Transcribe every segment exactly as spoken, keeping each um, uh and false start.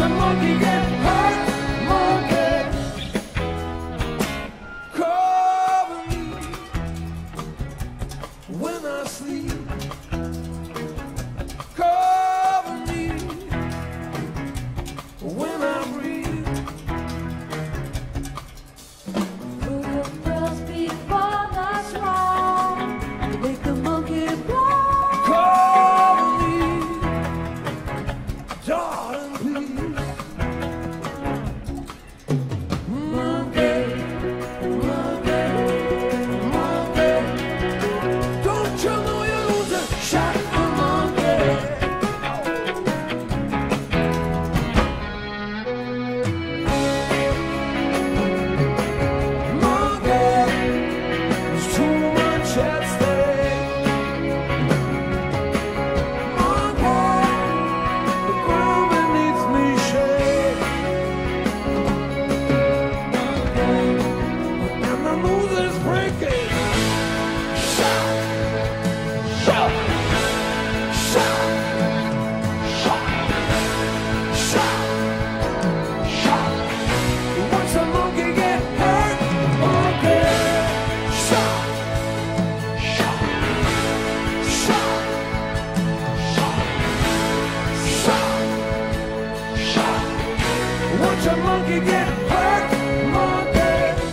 a monkey get hurt, monkey. Cover me when I sleep. Cover me when I breathe. Put your breast before the swan. Make the monkey blow. Cover me, darling, please. Monkey, monkey, monkey. Don't you know you lose a shot for monkey? Monkey, there's too much at stake. Monkey, the ground beneath me shake. And the news is breaking. Shout, shout, shout, shout, shout, shout. Watch a monkey get hurt, monkey. Shout, shout, shout, shout, shout, shout. Watch a monkey get hurt, monkey.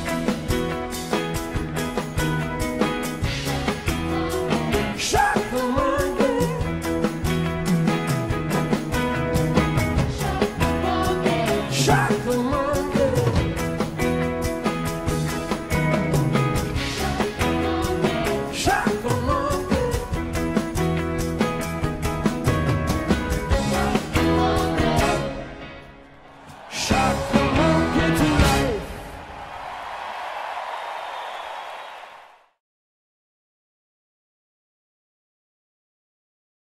Shock the monkey. Shock